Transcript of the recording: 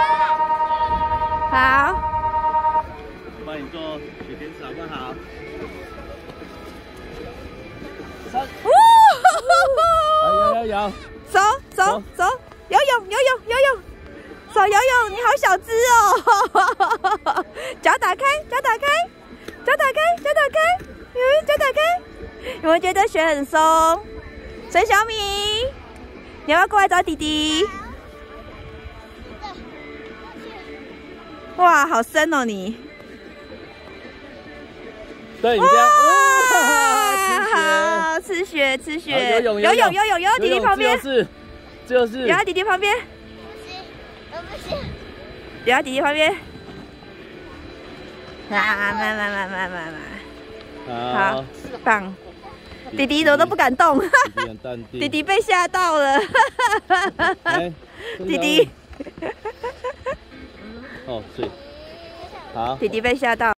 好， 帮你做雪天使好不好？有， 走，游泳，手游泳，你好小只哦！脚打开，脚打开，有没有觉得雪很松？陈小米，你要不要过来找弟弟？哇，好深哦你！ 对，你这样， 好，吃雪，游泳，弟弟旁边， 就是， 游到弟弟旁边，不行，游到弟弟旁边，慢，好，棒，弟弟怎么都不敢动，弟弟被吓到了，弟弟， 哦，睡，好， 弟弟被吓到。